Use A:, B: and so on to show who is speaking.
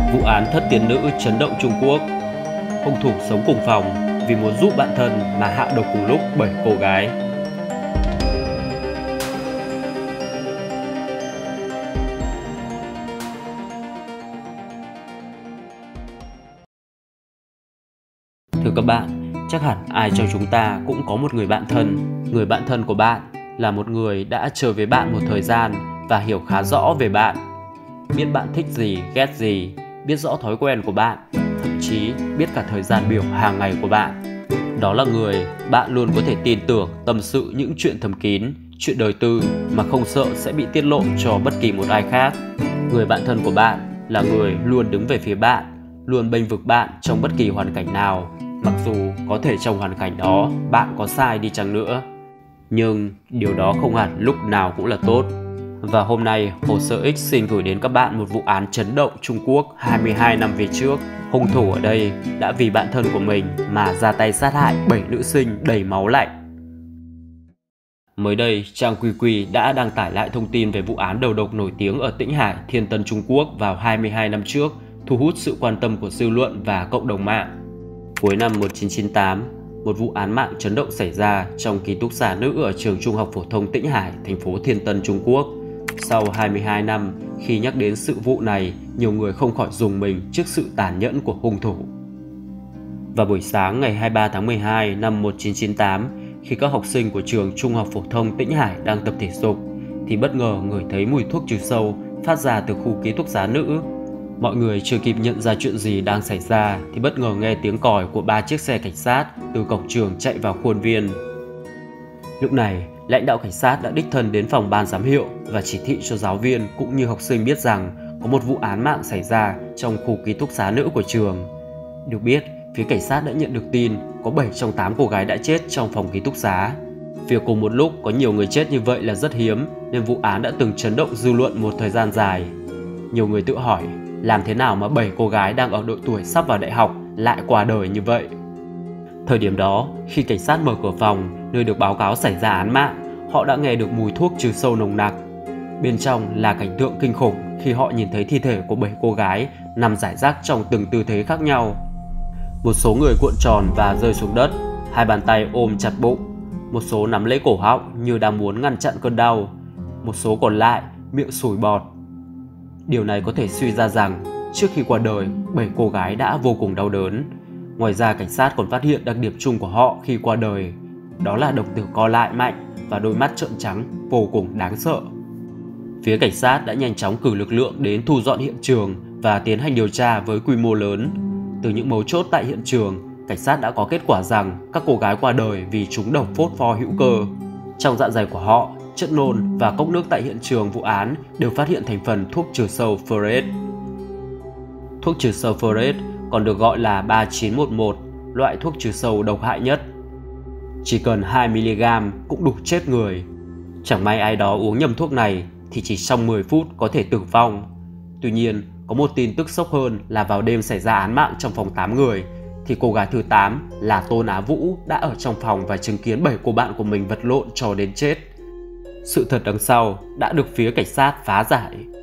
A: Vụ án thất tiền nữ chấn động Trung Quốc. Hung thủ sống cùng phòng vì muốn giúp bạn thân mà hạ độc cùng lúc 7 cô gái. Thưa các bạn, chắc hẳn ai trong chúng ta cũng có một người bạn thân. Người bạn thân của bạn là một người đã chơi với bạn một thời gian và hiểu khá rõ về bạn. Biết bạn thích gì, ghét gì, biết rõ thói quen của bạn, thậm chí biết cả thời gian biểu hàng ngày của bạn. Đó là người bạn luôn có thể tin tưởng tâm sự những chuyện thầm kín, chuyện đời tư mà không sợ sẽ bị tiết lộ cho bất kỳ một ai khác. Người bạn thân của bạn là người luôn đứng về phía bạn, luôn bênh vực bạn trong bất kỳ hoàn cảnh nào, mặc dù có thể trong hoàn cảnh đó bạn có sai đi chăng nữa. Nhưng điều đó không hẳn lúc nào cũng là tốt. Và hôm nay, Hồ sơ X xin gửi đến các bạn một vụ án chấn động Trung Quốc 22 năm về trước. Hung thủ ở đây đã vì bạn thân của mình mà ra tay sát hại 7 nữ sinh đầy máu lạnh. Mới đây, trang QQ đã đăng tải lại thông tin về vụ án đầu độc nổi tiếng ở Tĩnh Hải, Thiên Tân, Trung Quốc vào 22 năm trước, thu hút sự quan tâm của dư luận và cộng đồng mạng. Cuối năm 1998, một vụ án mạng chấn động xảy ra trong ký túc xá nữ ở trường Trung học phổ thông Tĩnh Hải, thành phố Thiên Tân, Trung Quốc. Sau 22 năm, khi nhắc đến sự vụ này, nhiều người không khỏi rùng mình trước sự tàn nhẫn của hung thủ. Vào buổi sáng ngày 23 tháng 12 năm 1998, khi các học sinh của trường Trung học phổ thông Tĩnh Hải đang tập thể dục, thì bất ngờ ngửi thấy mùi thuốc trừ sâu phát ra từ khu ký túc xá nữ. Mọi người chưa kịp nhận ra chuyện gì đang xảy ra thì bất ngờ nghe tiếng còi của 3 chiếc xe cảnh sát từ cổng trường chạy vào khuôn viên. Lúc này, lãnh đạo cảnh sát đã đích thân đến phòng ban giám hiệu và chỉ thị cho giáo viên cũng như học sinh biết rằng có một vụ án mạng xảy ra trong khu ký túc xá nữ của trường. Được biết, phía cảnh sát đã nhận được tin có 7 trong 8 cô gái đã chết trong phòng ký túc xá. Việc cùng một lúc có nhiều người chết như vậy là rất hiếm, nên vụ án đã từng chấn động dư luận một thời gian dài. Nhiều người tự hỏi, làm thế nào mà 7 cô gái đang ở độ tuổi sắp vào đại học lại qua đời như vậy? Thời điểm đó, khi cảnh sát mở cửa phòng nơi được báo cáo xảy ra án mạng, họ đã nghe được mùi thuốc trừ sâu nồng nặc. Bên trong là cảnh tượng kinh khủng khi họ nhìn thấy thi thể của 7 cô gái nằm rải rác trong từng tư thế khác nhau. Một số người cuộn tròn và rơi xuống đất, hai bàn tay ôm chặt bụng. Một số nắm lấy cổ họng như đang muốn ngăn chặn cơn đau. Một số còn lại miệng sủi bọt. Điều này có thể suy ra rằng trước khi qua đời, 7 cô gái đã vô cùng đau đớn. Ngoài ra, cảnh sát còn phát hiện đặc điểm chung của họ khi qua đời, đó là đồng tử co lại mạnh và đôi mắt trợn trắng vô cùng đáng sợ. Phía cảnh sát đã nhanh chóng cử lực lượng đến thu dọn hiện trường và tiến hành điều tra với quy mô lớn. Từ những mấu chốt tại hiện trường, cảnh sát đã có kết quả rằng các cô gái qua đời vì trúng độc phốt pho hữu cơ. Trong dạ dày của họ, chất nôn và cốc nước tại hiện trường vụ án đều phát hiện thành phần thuốc trừ sâu Furet. Thuốc trừ sâu Furet còn được gọi là 3911, loại thuốc trừ sâu độc hại nhất. Chỉ cần 2mg cũng đủ chết người. Chẳng may ai đó uống nhầm thuốc này thì chỉ trong 10 phút có thể tử vong. Tuy nhiên, có một tin tức sốc hơn là vào đêm xảy ra án mạng trong phòng 8 người, thì cô gái thứ 8 là Tôn Á Vũ đã ở trong phòng và chứng kiến 7 cô bạn của mình vật lộn cho đến chết. Sự thật đằng sau đã được phía cảnh sát phá giải.